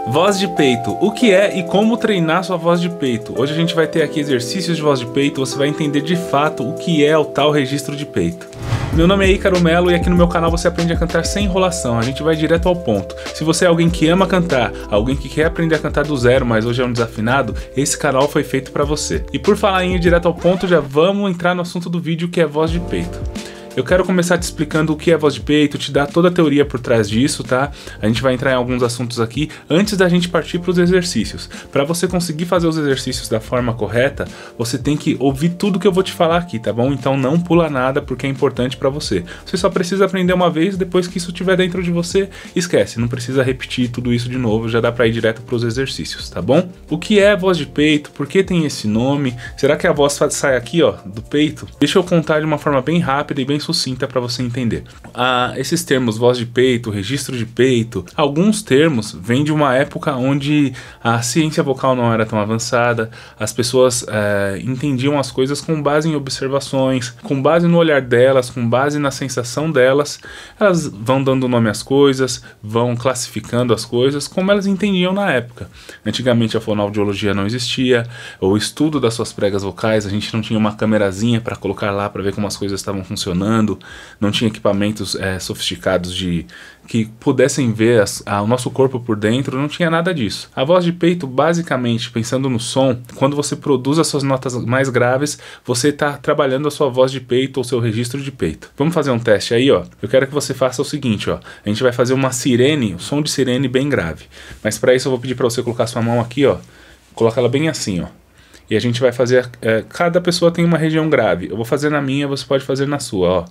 Voz de peito, o que é e como treinar sua voz de peito? Hoje a gente vai ter aqui exercícios de voz de peito, você vai entender de fato o que é o tal registro de peito. Meu nome é Ícaro Melo e aqui no meu canal você aprende a cantar sem enrolação, a gente vai direto ao ponto. Se você é alguém que ama cantar, alguém que quer aprender a cantar do zero, mas hoje é um desafinado, esse canal foi feito pra você. E por falar em ir direto ao ponto, já vamos entrar no assunto do vídeo, que é voz de peito. Eu quero começar te explicando o que é voz de peito, te dar toda a teoria por trás disso, tá? A gente vai entrar em alguns assuntos aqui antes da gente partir para os exercícios. Para você conseguir fazer os exercícios da forma correta, você tem que ouvir tudo que eu vou te falar aqui, tá bom? Então não pula nada porque é importante para você. Você só precisa aprender uma vez, depois que isso estiver dentro de você, esquece, não precisa repetir tudo isso de novo, já dá para ir direto para os exercícios, tá bom? O que é voz de peito? Por que tem esse nome? Será que a voz sai aqui, ó, do peito? Deixa eu contar de uma forma bem rápida e bem sucinta para você entender. Esses termos, voz de peito, registro de peito, alguns termos vêm de uma época onde a ciência vocal não era tão avançada, as pessoas entendiam as coisas com base em observações, com base no olhar delas, com base na sensação delas, elas vão dando nome às coisas, vão classificando as coisas como elas entendiam na época. Antigamente a fonoaudiologia não existia, o estudo das suas pregas vocais, a gente não tinha uma câmerazinha para colocar lá para ver como as coisas estavam funcionando, não tinha equipamentos sofisticados que pudessem ver o nosso corpo por dentro, não tinha nada disso. A voz de peito, basicamente, pensando no som, quando você produz as suas notas mais graves, você está trabalhando a sua voz de peito ou seu registro de peito. Vamos fazer um teste aí, ó. Eu quero que você faça o seguinte, ó. A gente vai fazer uma sirene, um som de sirene bem grave. Mas para isso eu vou pedir para você colocar sua mão aqui, ó. Coloca ela bem assim, ó. E a gente vai fazer, cada pessoa tem uma região grave. Eu vou fazer na minha, você pode fazer na sua,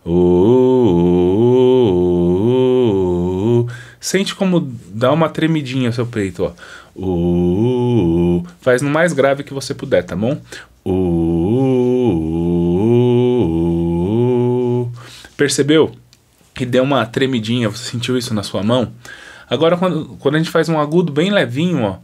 ó. Sente como dá uma tremidinha o seu peito, ó. Faz no mais grave que você puder, tá bom? Percebeu? Que deu uma tremidinha, você sentiu isso na sua mão? Agora quando a gente faz um agudo bem levinho, ó.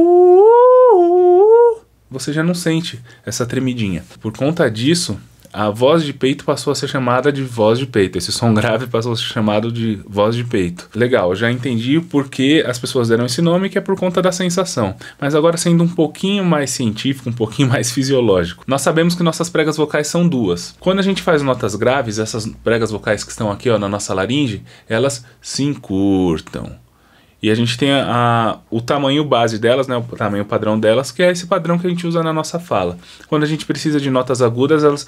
Você já não sente essa tremidinha. Por conta disso, a voz de peito passou a ser chamada de voz de peito. Esse som grave passou a ser chamado de voz de peito. Legal, já entendi por que as pessoas deram esse nome, que é por conta da sensação. Mas agora sendo um pouquinho mais científico, um pouquinho mais fisiológico. Nós sabemos que nossas pregas vocais são duas. Quando a gente faz notas graves, essas pregas vocais que estão aqui, ó, na nossa laringe, elas se encurtam. E a gente tem o tamanho base delas, né, o tamanho padrão delas, que é esse padrão que a gente usa na nossa fala. Quando a gente precisa de notas agudas, elas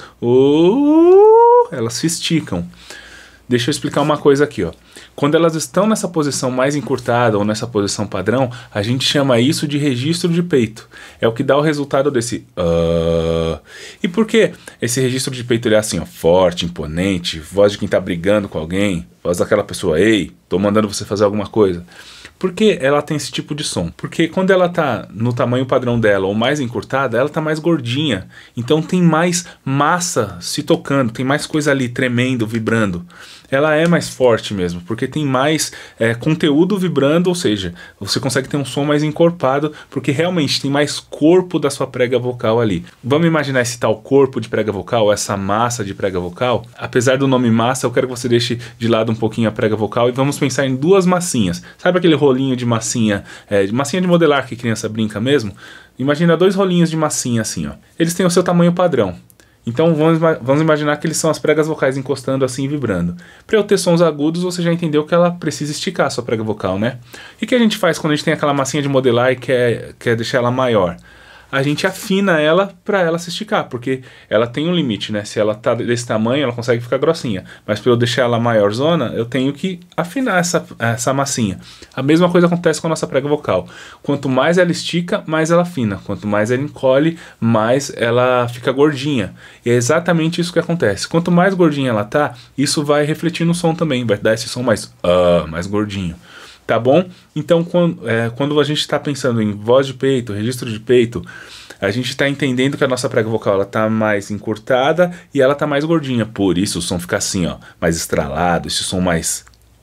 se esticam. Deixa eu explicar uma coisa aqui, ó. Quando elas estão nessa posição mais encurtada ou nessa posição padrão, a gente chama isso de registro de peito. É o que dá o resultado desse E por que esse registro de peito ele é assim, ó, forte, imponente, voz de quem tá brigando com alguém, voz daquela pessoa, ei, tô mandando você fazer alguma coisa? Por que ela tem esse tipo de som? Porque quando ela tá no tamanho padrão dela ou mais encurtada, ela tá mais gordinha. Então tem mais massa se tocando, tem mais coisa ali tremendo, vibrando. Ela é mais forte mesmo, porque tem mais conteúdo vibrando, ou seja, você consegue ter um som mais encorpado, porque realmente tem mais corpo da sua prega vocal ali. Vamos imaginar esse tal corpo de prega vocal, essa massa de prega vocal? Apesar do nome massa, eu quero que você deixe de lado um pouquinho a prega vocal e vamos pensar em duas massinhas. Sabe aquele rolinho de massinha de modelar que criança brinca mesmo? Imagina dois rolinhos de massinha assim, ó. Eles têm o seu tamanho padrão. Então vamos imaginar que eles são as pregas vocais encostando assim e vibrando. Para eu ter sons agudos, você já entendeu que ela precisa esticar a sua prega vocal, né? E o que a gente faz quando a gente tem aquela massinha de modelar e quer deixar ela maior? A gente afina ela para ela se esticar, porque ela tem um limite, né? Se ela tá desse tamanho, ela consegue ficar grossinha. Mas para eu deixar ela maior zona, eu tenho que afinar essa massinha. A mesma coisa acontece com a nossa prega vocal. Quanto mais ela estica, mais ela afina. Quanto mais ela encolhe, mais ela fica gordinha. E é exatamente isso que acontece. Quanto mais gordinha ela tá, isso vai refletir no som também. Vai dar esse som mais gordinho. Tá bom? Então, quando a gente está pensando em voz de peito, registro de peito, a gente está entendendo que a nossa prega vocal está mais encurtada e ela está mais gordinha. Por isso o som fica assim, ó, mais estralado, esse som mais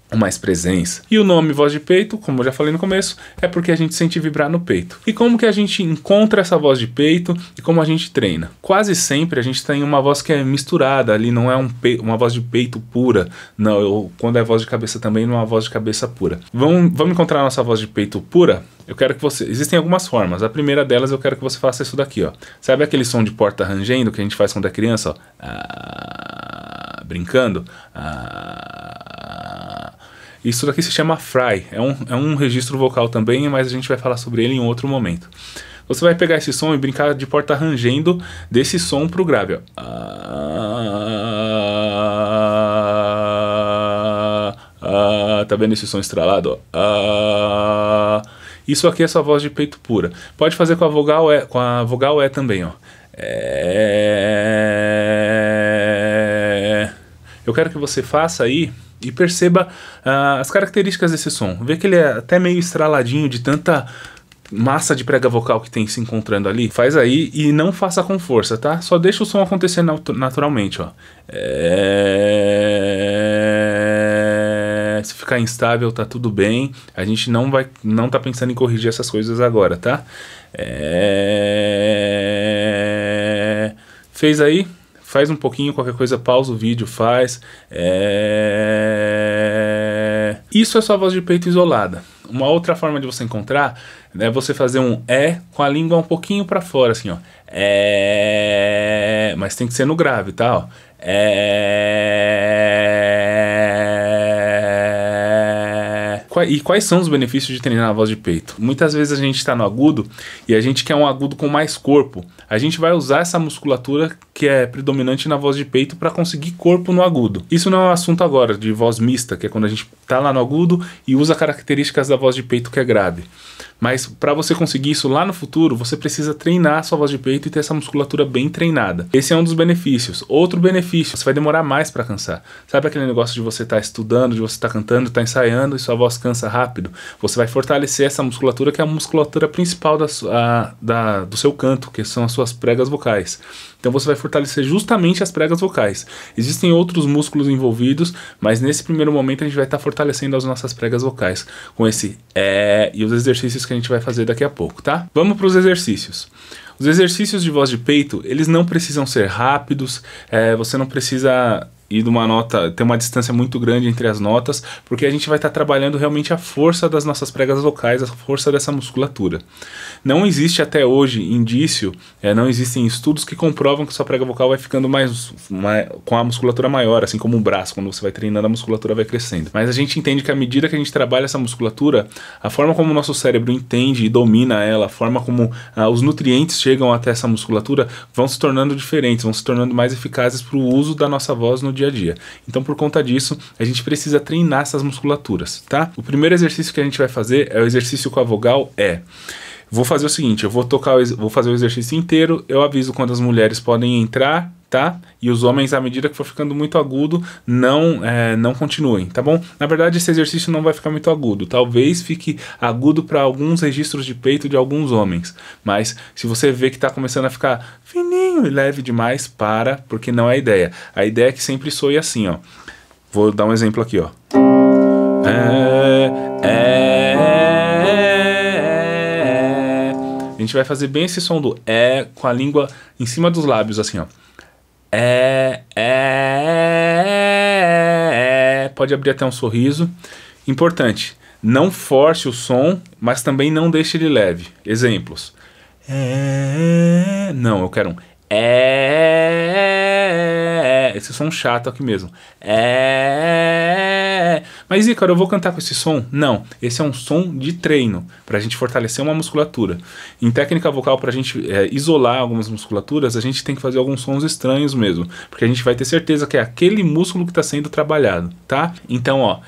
mais presença. E o nome voz de peito, como eu já falei no começo, é porque a gente sente vibrar no peito. E como que a gente encontra essa voz de peito e como a gente treina? Quase sempre a gente tem uma voz que é misturada ali, não é uma voz de peito pura, não, quando é voz de cabeça também não é uma voz de cabeça pura. Vamos encontrar a nossa voz de peito pura? Eu quero que você... Existem algumas formas. A primeira delas eu quero que você faça isso daqui, ó. Sabe aquele som de porta rangendo que a gente faz quando é criança, ó? Brincando? Isso daqui se chama fry, é um registro vocal também, mas a gente vai falar sobre ele em outro momento. Você vai pegar esse som e brincar de porta rangendo desse som pro grave, ó. Tá vendo esse som estralado, ó? Isso aqui é sua voz de peito pura. Pode fazer com a vogal E também, ó. Eu quero que você faça aí e perceba as características desse som. Vê que ele é até meio estraladinho de tanta massa de prega vocal que tem se encontrando ali. Faz aí e não faça com força, tá? Só deixa o som acontecer naturalmente, ó. Se ficar instável, tá tudo bem. A gente não tá pensando em corrigir essas coisas agora, tá? Fez aí? Faz um pouquinho, qualquer coisa, pausa o vídeo, faz. Isso é sua voz de peito isolada. Uma outra forma de você encontrar é você fazer um E com a língua um pouquinho pra fora, assim, ó. Mas tem que ser no grave, tá? Ó. E quais são os benefícios de treinar a voz de peito? Muitas vezes a gente está no agudo e a gente quer um agudo com mais corpo. A gente vai usar essa musculatura que é predominante na voz de peito para conseguir corpo no agudo. Isso não é um assunto agora de voz mista, que é quando a gente está lá no agudo e usa características da voz de peito que é grave. Mas para você conseguir isso lá no futuro, você precisa treinar a sua voz de peito e ter essa musculatura bem treinada. Esse é um dos benefícios. Outro benefício, você vai demorar mais para cansar. Sabe aquele negócio de você estar estudando, de você estar cantando, estar ensaiando e sua voz cansa rápido? Você vai fortalecer essa musculatura que é a musculatura principal do seu canto, que são as suas pregas vocais. Então você vai fortalecer justamente as pregas vocais. Existem outros músculos envolvidos, mas nesse primeiro momento a gente vai estar fortalecendo as nossas pregas vocais com esse e os exercícios que a gente vai fazer daqui a pouco, tá? Vamos para os exercícios. Os exercícios de voz de peito, eles não precisam ser rápidos, você não precisa ir de uma nota, ter uma distância muito grande entre as notas, porque a gente vai estar trabalhando realmente a força das nossas pregas vocais, a força dessa musculatura. Não existe até hoje indício, não existem estudos que comprovam que sua prega vocal vai ficando com a musculatura maior, assim como o braço, quando você vai treinando a musculatura vai crescendo. Mas a gente entende que à medida que a gente trabalha essa musculatura, a forma como o nosso cérebro entende e domina ela, a forma como os nutrientes chegam até essa musculatura, vão se tornando diferentes, vão se tornando mais eficazes para o uso da nossa voz no dia a dia. Então, por conta disso, a gente precisa treinar essas musculaturas, tá? O primeiro exercício que a gente vai fazer é o exercício com a vogal E. Vou fazer o seguinte, eu vou fazer o exercício inteiro, eu aviso quando as mulheres podem entrar, tá? E os homens, à medida que for ficando muito agudo, não continuem, tá bom? Na verdade, esse exercício não vai ficar muito agudo. Talvez fique agudo para alguns registros de peito de alguns homens. Mas, se você vê que está começando a ficar fininho e leve demais, porque não é a ideia. A ideia é que sempre soe assim, ó. Vou dar um exemplo aqui, ó. A gente vai fazer bem esse som do com a língua em cima dos lábios, assim, ó. Pode abrir até um sorriso. Importante, não force o som, mas também não deixe ele leve. Exemplos. Não, eu quero um esse som chato aqui mesmo. Mas, Ícaro, eu vou cantar com esse som? Não, esse é um som de treino, pra gente fortalecer uma musculatura. Em técnica vocal, pra gente isolar algumas musculaturas, a gente tem que fazer alguns sons estranhos mesmo, porque a gente vai ter certeza que é aquele músculo que está sendo trabalhado, tá? Então, ó,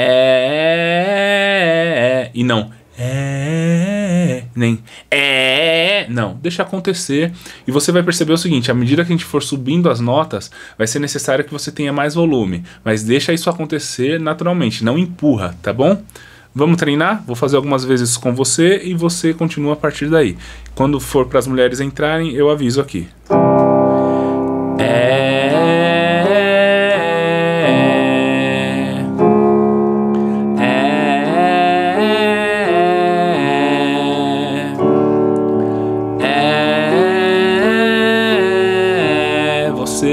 e não nem não, deixa acontecer e você vai perceber o seguinte, à medida que a gente for subindo as notas, vai ser necessário que você tenha mais volume, mas deixa isso acontecer naturalmente, não empurra, tá bom? Vamos treinar? Vou fazer algumas vezes com você e você continua a partir daí. Quando for para as mulheres entrarem, eu aviso aqui.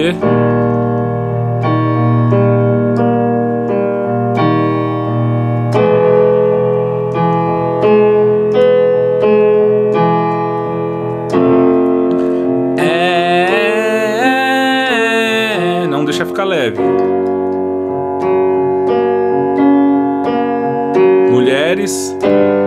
você. Não deixa ficar leve. Mulheres.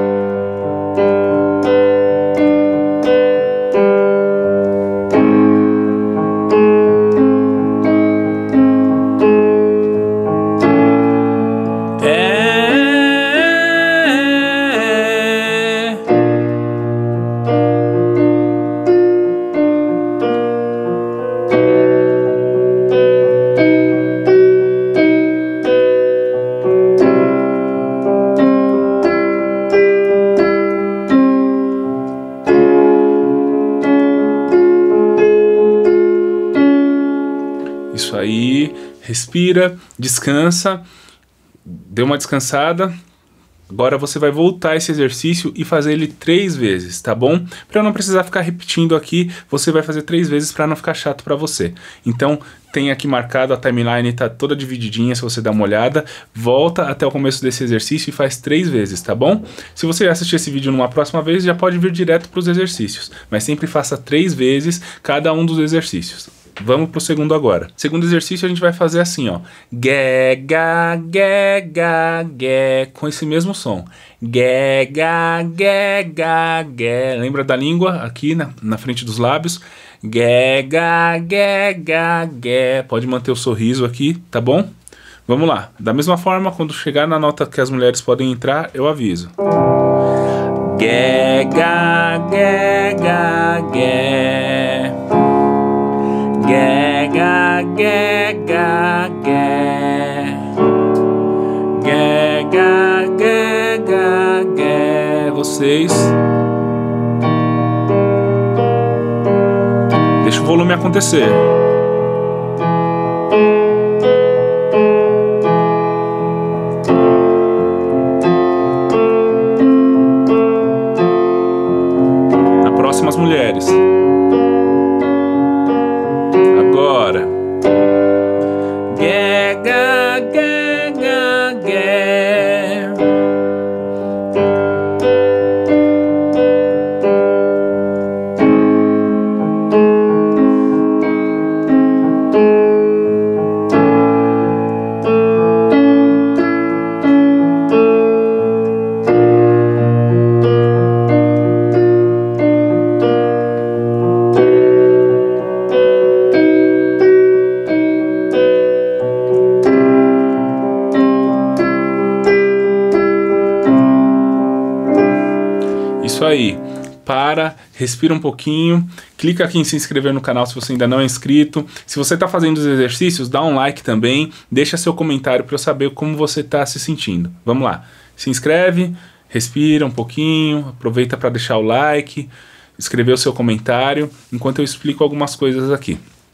Isso aí, respira, descansa, deu uma descansada. Agora você vai voltar esse exercício e fazer ele 3 vezes, tá bom? Para não precisar ficar repetindo aqui, você vai fazer 3 vezes para não ficar chato para você. Então, tem aqui marcado, a timeline tá toda divididinha, se você dar uma olhada. Volta até o começo desse exercício e faz 3 vezes, tá bom? Se você assistir esse vídeo numa próxima vez, já pode vir direto para os exercícios. Mas sempre faça 3 vezes cada um dos exercícios. Vamos pro segundo agora. Segundo exercício a gente vai fazer assim, ó. Gé, gá, gé, gá, gé. Com esse mesmo som. Gé, gá, gé, gá, gé. Lembra da língua aqui na frente dos lábios? Gé, gá, gé, gá, gé. Pode manter o sorriso aqui, tá bom? Vamos lá. Da mesma forma, quando chegar na nota que as mulheres podem entrar, eu aviso. Gé, gá, gé, gá, gé. Gé, gá, gé, gá, gé. Gé, gá, gé, gá, gé. Vocês. Deixa o volume acontecer. Na próxima, as mulheres. Agora. Gé, gá, gé, gá, gé. Isso aí, para, respira um pouquinho, clica aqui em se inscrever no canal se você ainda não é inscrito. Se você está fazendo os exercícios, dá um like também, deixa seu comentário para eu saber como você está se sentindo. Vamos lá, se inscreve, respira um pouquinho, aproveita para deixar o like, escrever o seu comentário, enquanto eu explico algumas coisas aqui.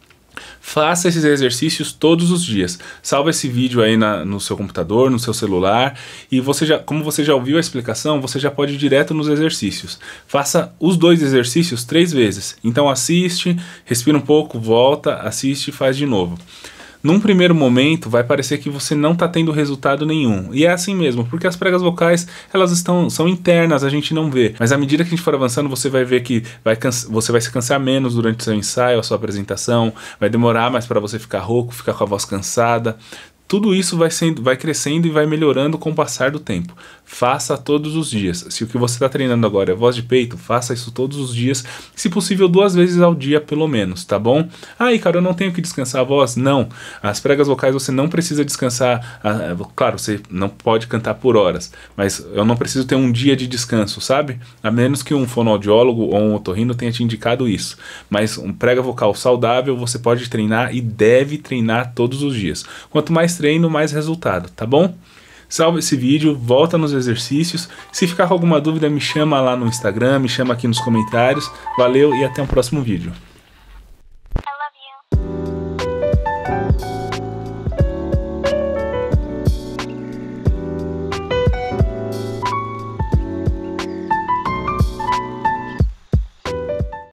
Faça esses exercícios todos os dias. Salva esse vídeo aí no seu computador, no seu celular. E como você já ouviu a explicação, você já pode ir direto nos exercícios. Faça os 2 exercícios 3 vezes. Então assiste, respira um pouco, volta, assiste e faz de novo. Num primeiro momento vai parecer que você não está tendo resultado nenhum. E é assim mesmo, porque as pregas vocais elas são internas, a gente não vê. Mas à medida que a gente for avançando, você vai ver que você vai se cansar menos durante o seu ensaio, a sua apresentação. Vai demorar mais para você ficar rouco, ficar com a voz cansada. Tudo isso vai crescendo e vai melhorando com o passar do tempo. Faça todos os dias. Se o que você está treinando agora é voz de peito, faça isso todos os dias, se possível 2 vezes ao dia pelo menos, tá bom? Ah, cara, eu não tenho que descansar a voz? Não. As pregas vocais você não precisa descansar. Claro, você não pode cantar por horas, mas eu não preciso ter um dia de descanso, sabe? A menos que um fonoaudiólogo ou um otorrino tenha te indicado isso. Mas um prega vocal saudável você pode treinar e deve treinar todos os dias. Quanto mais treino, mais resultado, tá bom? Salva esse vídeo, volta nos exercícios. Se ficar com alguma dúvida, me chama lá no Instagram, me chama aqui nos comentários. Valeu e até o próximo vídeo.